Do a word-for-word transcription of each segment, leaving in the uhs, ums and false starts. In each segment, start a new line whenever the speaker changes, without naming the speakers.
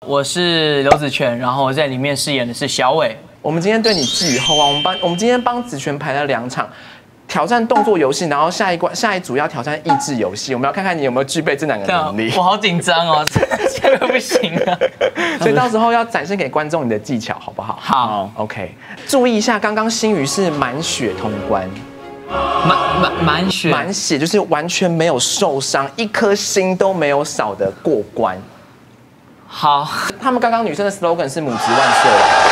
我是刘子权，然后我在里面饰演的是小伟。
我们今天对你寄予厚望，我们帮我们今天帮子权排了两场挑战动作游戏，然后下一关下一组要挑战益智游戏，我们要看看你有没有具备这两个能力。
我好紧张哦，这个不行啊。
所以到时候要展现给观众你的技巧，好不好？
好
，OK。注意一下，刚刚新宇是满血通关。
满满满血，
满血就是完全没有受伤，一颗心都没有少的过关。
好，
他们刚刚女生的 slogan 是母职万岁。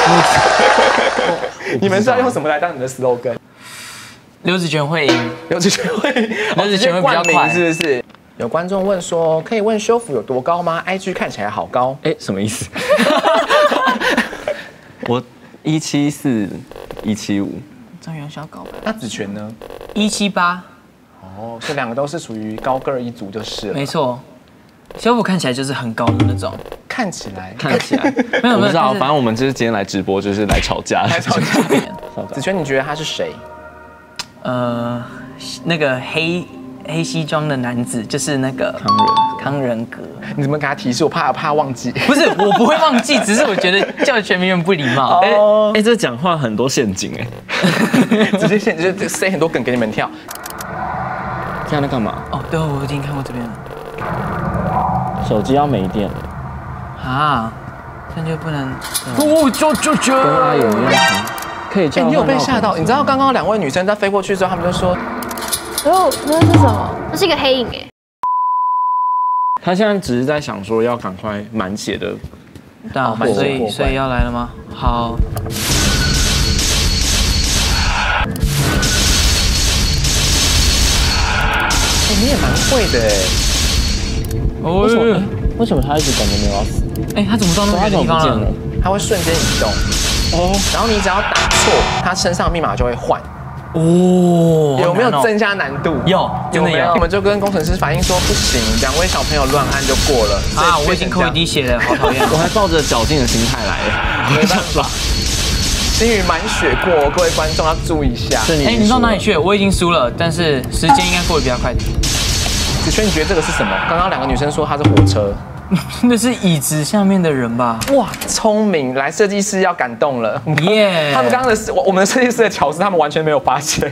你们是要用什么来当你的 slogan？
刘子权会赢，
刘子权会，
刘子权会比较快，
是不是？有观众问说，可以问修福有多高吗 ？I G 看起来好高，
哎，什么意思？我一七四，一七五。
张元小高，
那子权呢？
一七八。
哦，这两个都是属于高个儿一族就是了。
没错，小虎看起来就是很高的那种。
看起来，
看起来，
没有
我不知道，反正我们就是今天来直播，就是来吵架。
来吵架。子权，你觉得他是谁？
呃，那个黑黑西装的男子，就是那个
康仁
康仁格。
你怎么给他提示？我怕怕忘记。
不是，我不会忘记，只是我觉得叫全名人不礼貌。
哎哎，这讲话很多陷阱哎。
直接现就是塞很多梗给你们跳，
这样在干嘛？
哦，对，我已经看过这边了。
手机要没电了
啊，那就不能。哦，就就就
跟阿勇一样，可以叫。
你有被吓到？你知道刚刚两位女生在飞过去之后，他们就说：“
哦，那是什么？那是一个黑影哎。”
他现在只是在想说要赶快满血的，
对啊，所以所以要来了吗？好。
哎，你也蛮会的哎。
哦，
为什么？为什么他一直感觉没有要死？
哎，他怎么到那么远的地方了？
他会瞬间移动。哦。然后你只要打错，他身上密码就会换。
哦。
有没有增加难度？
有，真的有。
我们就跟工程师反映说，不行，两位小朋友乱按就过了。
啊，我已经扣一滴血了，好讨厌。
我还抱着侥幸的心态来，
没办法。 新宇满血过，各位观众要注意一下。
哎，你到哪里去？我已经输了，但是时间应该过得比较快点。
子轩，你觉得这个是什么？刚刚两个女生说它是火车，
那是椅子下面的人吧？
哇，聪明！来，设计师要感动了。
耶！
他们刚刚的我我们的设计师的巧思，他们完全没有发现。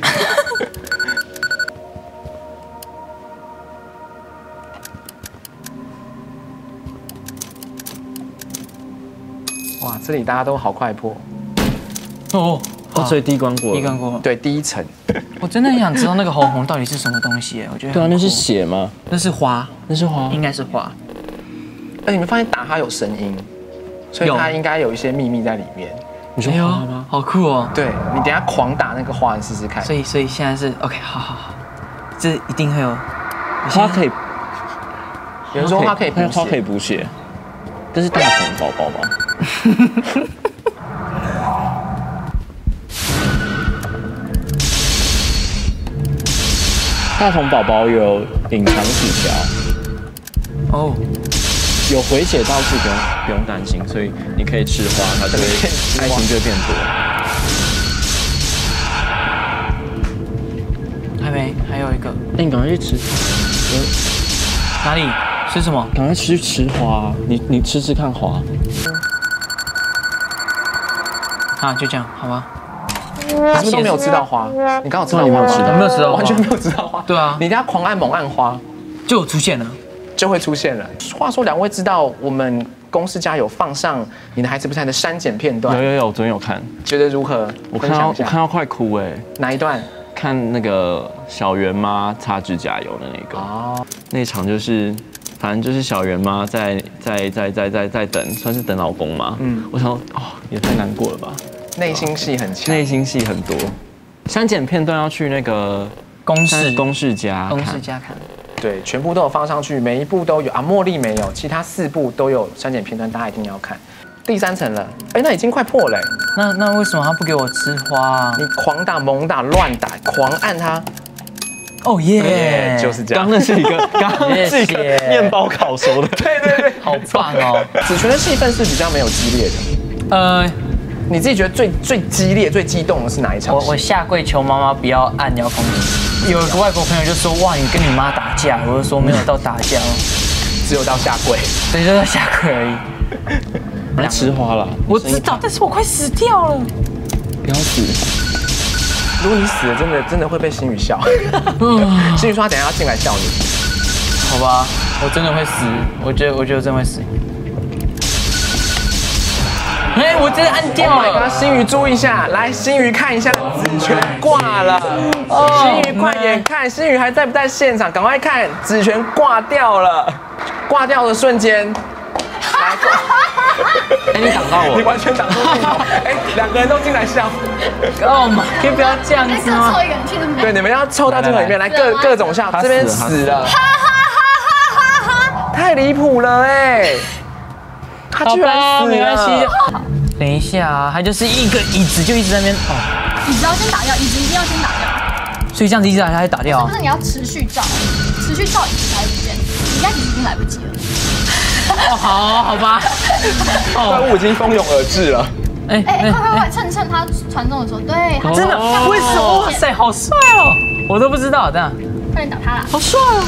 哇，这里大家都好快破。
哦，
哦，所以第一关过，
第一关过，
对，第一层。
我真的很想知道那个红红到底是什么东西，我觉得。
对啊，那是血吗？
那是花，
那是花，
应该是花。
哎，你们发现打它有声音，所以它应该有一些秘密在里面。
你说花吗？
好酷哦！
对你等下狂打那个花，你试试看。
所以，所以现在是 OK， 好好好，这一定会有
花可以。
有人说花可以补血，
花可以补血，这是大虫宝宝吗？大虫宝宝有隐藏纸条哦，有回血道具，不用不用担心，所以你可以吃花，它就会爱心就会变多。
还没，还有一个，
哎，你赶快去吃。
哪里？吃什么？
赶快去吃花，你你吃吃看花。
啊，就这样，好吧。
你是不是都没有吃到花？你刚好吃到花，
没有吃到，
没有吃到，
完全没有吃到花。
对啊，
你等下狂按猛按花，
就出现了，
就会出现了。话说，两位知道我们公司家有放上你的孩子不是的删减片段？
有有有，昨天有看，
觉得如何？
我看到我看到快哭哎！
哪一段？
看那个小圆妈擦指甲油的那个哦，那场就是。 反正就是小圆妈在在在在在在等，算是等老公嘛。嗯，我想哦，也太难过了吧。
内心戏很强，
内心戏很多。删减片段要去那个
公式
公式家
公式家看。
对，全部都有放上去，每一部都有啊。茉莉没有，其他四部都有删减片段，大家一定要看。第三层了，哎，那已经快破了。
那那为什么他不给我吃花啊？
你狂打、猛打、乱打，狂按它。
哦耶，
就是这样。
刚那是一个，刚那是一个面包烤熟的。
对对对，
好棒哦！
子权的戏份是比较没有激烈的。呃，你自己觉得最最激烈、最激动的是哪一场？
我我下跪求妈妈不要按遥控器。有一个外国朋友就说：“哇，你跟你妈打架？”我就说：“没有到打架哦，
只有到下跪。”
对，就到下跪而已。
来吃花了。
我知道，但是我快死掉了。
不要死！
如果你死了，真的真的会被星宇笑。星宇说他等一下要进来笑你。
好吧，我真的会死，我觉得我觉得真会死。哎，我真的按掉了。
Oh my god， 星宇注意一下，来，星宇看一下，子权挂了。星宇快点看，星宇还在不在现场？赶快看，子权挂掉了。挂掉的瞬间，来，
哎，你挡到我，
你完全挡住镜头。哎，两个人都进来笑。
哦妈，可以不要这样子吗？
凑一个人去那边。
对，你们要凑到镜头里面来，各各种笑。这边死了，太离谱了哎！他居然死了。
没关系。等一下啊，他就是一个椅子就一直在那边哦。
椅子要先打掉，椅子一定要先打掉。
所以这样子一直还打掉。
不是你要持续照，持续照椅子才会不见。你现在椅子已经来不及了。
哦，好，好吧。
怪物已经蜂拥而至了。
哎哎，快快快，趁趁他传中的时候，对，
真的？为什么？哇塞，好帅哦！我都不知道，这样。
快点打他啦！
好帅哦！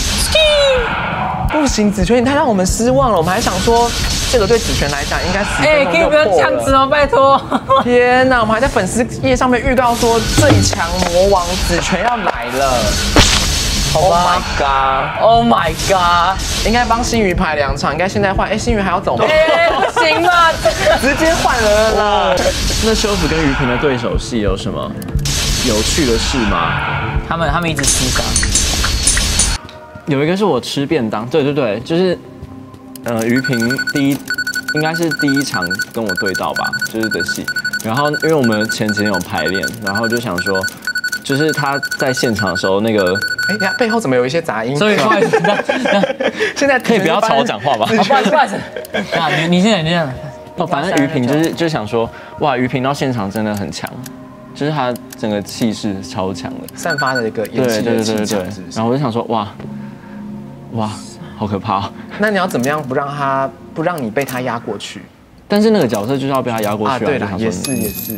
不行，子权，你太让我们失望了。我们还想说，这个对子权来讲应该十分钟就破了。
哎，可以不要这样子哦，拜托！
天哪，我们还在粉丝页上面预告说最强魔王子权要来了。Oh my god!
Oh my god!
应该帮星宇排两场，应该现在换。哎，星宇还要走吗？
哎，不行吧？
直接换人了。
那修福跟于平的对手戏有什么有趣的事吗？
他们他们一直厮杀。
有一个是我吃便当，对对对，就是呃于平第一应该是第一场跟我对到吧，就是的戏。然后因为我们前几天有排练，然后就想说，就是他在现场的时候那个。
哎，等下背后怎么有一些杂音？
所以不好意思，
现在
可以不要吵我讲话吗？
不好意思，不好意思。啊，你你现在你这样。
哦，反正于平就是就想说，哇，于平到现场真的很强，就是他整个气势超强的，
散发的一个演戏的气场，是不是？
然后我就想说，哇，哇，好可怕。
那你要怎么样不让他不让你被他压过去？
但是那个角色就是要被他压过去啊。
对了，也是也是。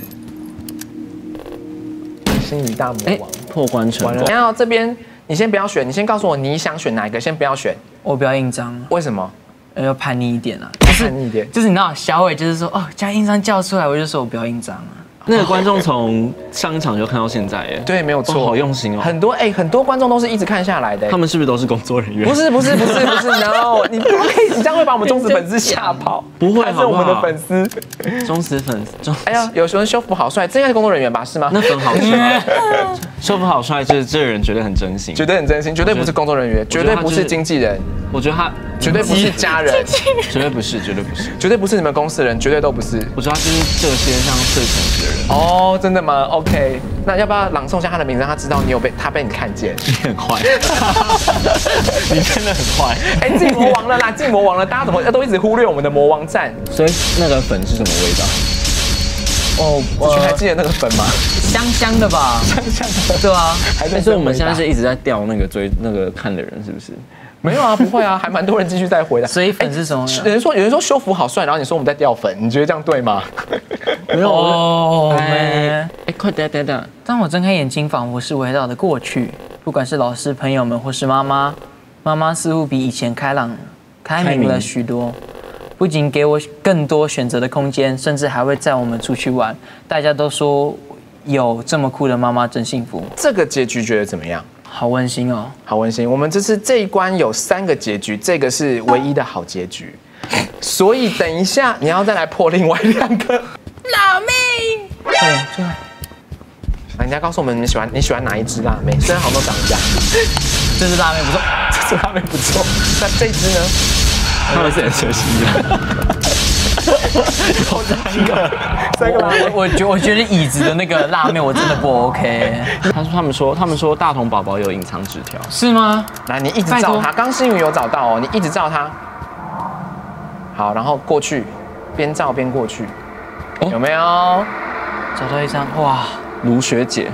星宇大魔王
破关成功。
然后这边。你先不要选，你先告诉我你想选哪一个，先不要选。
我不要印章，
为什么？
要叛逆一点啊，
叛逆一点，
就是你知道小伟就是说哦，将印章叫出来，我就说我不要印章啊。
那个观众从上一场就看到现在耶，
对，没有错，
好用心哦。
很多哎，很多观众都是一直看下来的。
他们是不是都是工作人员？
不是不是不是不是 ，no， 你不可以，你这样会把我们忠实粉丝吓跑。
不会，
他是我们的粉丝，
忠实粉丝。
哎呀，有时候修福好帅，这应该是工作人员吧？是吗？
那粉好帅，修福好帅，这这个人绝对很真心，
绝对很真心，绝对不是工作人员，绝对不是经纪人。
我觉得他
绝对不是家人，
绝对不是，绝对不是，
绝对不是你们公司的人，绝对都不是。
我觉得他就是这些像最诚实的人。
哦，真的吗 ？OK， 那要不要朗诵一下他的名字，让他知道你有被他被你看见？
你很坏，你真的很坏。
哎，进魔王了啦，进魔王了，大家怎么都一直忽略我们的魔王战？
所以那个粉是什么味道？
哦，子权还记得那个粉吗？
香香的吧，
香香的，
对啊。
但是我们现在是一直在钓那个追那个看的人，是不是？
没有啊，不会啊，还蛮多人继续在回的。
所以粉是什么？
有人说有人说修福好帅，然后你说我们在掉粉，你觉得这样对吗？
没有
哦，
哎哎，快等等等！
当我睁开眼睛，仿佛是回到了过去。不管是老师、朋友们，或是妈妈，妈妈似乎比以前开朗、开明了许多。不仅给我更多选择的空间，甚至还会载我们出去玩。大家都说有这么酷的妈妈真幸福。
这个结局觉得怎么样？
好温馨哦，
好温馨。我们这次这一关有三个结局，这个是唯一的好结局。所以等一下你要再来破另外两个。
辣妹，对，对。
人家告诉我们你喜欢你喜欢哪一只辣妹，虽然好像都长一样。
这只辣妹不错，
这只辣妹不错。那这只呢？
他们是很熟悉的。
有三个，三个辣妹。
我我觉我觉得椅子的那个辣妹我真的不 OK。
他说他们说他们说大童宝宝有隐藏纸条，
是吗？
来，你一直照他，刚星宇有找到哦，你一直照他。好，然后过去，边照边过去，哦、有没有？
找到一张，哇，
卢学姐。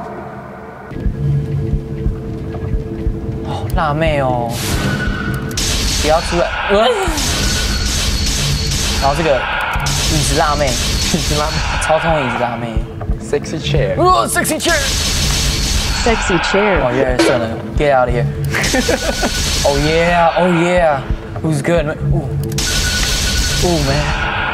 哦，辣妹哦。不要出来！然后这个椅子辣妹，
椅子辣妹，
超痛的椅子辣妹
，sexy chair，
哦 ，sexy chair，sexy
chair，
哦耶，算了 ，get out of here， oh yeah， oh yeah，who's good？ 哦，哦 man，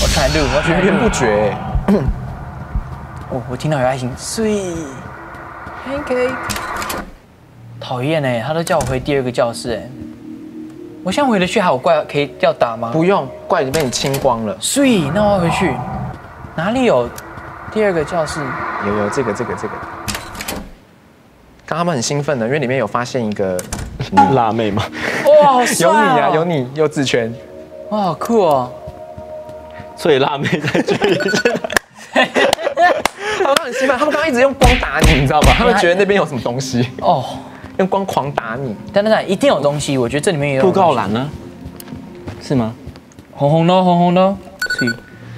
传路，我
源源不绝。
哦，我听到有爱心，sweet pancake。讨厌哎，他都叫我回第二个教室哎。我现在回得去还有怪可以要打吗？
不用，怪已经被你清光了。
sweet，那我要回去。哪里有第二个教室？
有有这个这个这个。刚他们很兴奋的，因为里面有发现一个
辣妹吗？
哇，好帅
有你
哦
啊，有你，有子权。
哇，好酷哦！
所以辣妹在这里。
他们都很兴奋，他们刚刚一直用光打你，你知道吗？他们觉得那边有什么东西，
哦，
用光狂打你。
等等等，一定有东西，我觉得这里面也有
布告栏呢？是吗？
红红的，红红的，sweet。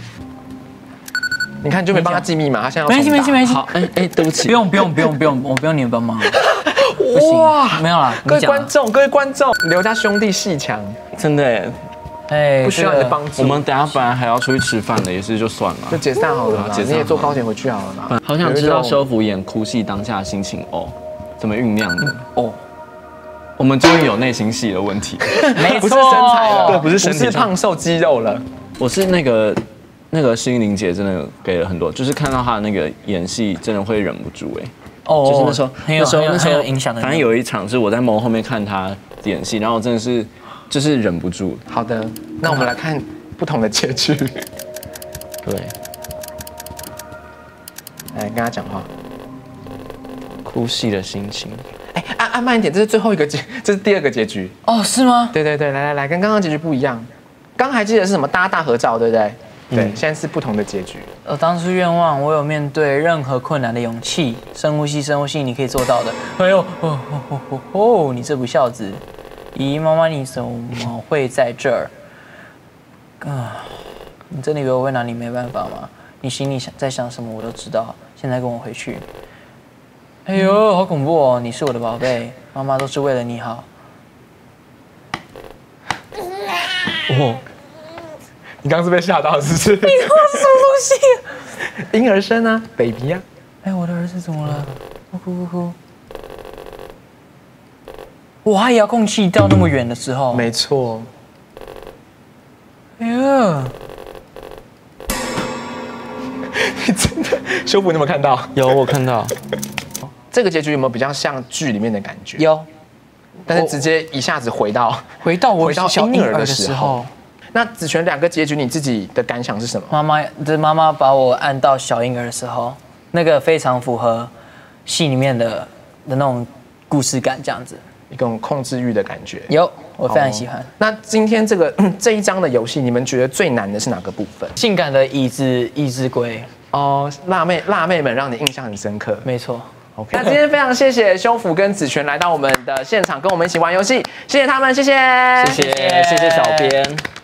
你看，就没帮他记密码，他现在要
没关系，没关系，没关系。
好，哎哎，对不起，
不用，不用，不用，不用，我不用你们帮忙。不行，
哇，
没有啦，
各位
你讲啊
观众，各位观众，刘家兄弟戏强，
真的耶，
哎，
不需要你的帮助，
我们等下本来还要出去吃饭的，也是就算
就
了。
解散好了嘛，
好解散
你也坐高铁回去好了嘛。
好想知道修福演哭戏当下的心情哦，怎么酝酿的哦？我们终于有内心戏的问题，
没
不是身材了，
对不是身体
不是胖瘦肌肉了。
我是那个那个心灵姐真的给了很多，就是看到她的那个演戏，真的会忍不住哎。
哦，
就是那时候，
很有很有
那时候那时候
很有影响的。
反正有一场是我在幕后面看她演戏，然后我真的是就是忍不住。
好的，那我们来看不同的结局。
对，
来跟他讲话。
哭戏的心情。
哎，按按慢一点，这是最后一个结，这是第二个结局。
哦，是吗？
对对对，来来来，跟刚刚结局不一样。刚刚还记得是什么大大合照，对不对？对，现在是不同的结局。
我当初愿望，我有面对任何困难的勇气。深呼吸，深呼吸，你可以做到的。哎呦，哦哦哦哦哦，你这不孝子！咦，妈妈，你怎么会在这儿？啊，你真的以为我会拿你没办法吗？你心里想在想什么，我都知道。现在跟我回去。哎呦，好恐怖哦！你是我的宝贝，妈妈都是为了你好。
哦，
你刚刚是被吓到，是不是？
你说什么东西？
婴儿声啊 ，baby 啊。
哎，我的儿子怎么了？哭哭哭哭！我还遥控器到那么远的时候，
没错。
哎呀，
你真的修复，你有没有看到？
有我看到。
这个结局有没有比较像剧里面的感觉？
有，
但是直接一下子回到
回到我
回到
小婴儿的
婴儿的时
时候，
那子权两个结局，你自己的感想是什么？
妈妈这妈妈把我按到小婴儿的时候，那个非常符合戏里面的的那种故事感，这样子。
一种控制欲的感觉。
有，我非常喜欢。
哦那今天这个这一章的游戏，你们觉得最难的是哪个部分？
性感的椅子椅子龟，
哦，辣妹辣妹们让你印象很深刻。
没错。
OK，那今天非常谢谢修福跟子权来到我们的现场，跟我们一起玩游戏，谢谢他们，谢谢，
谢谢谢谢小编。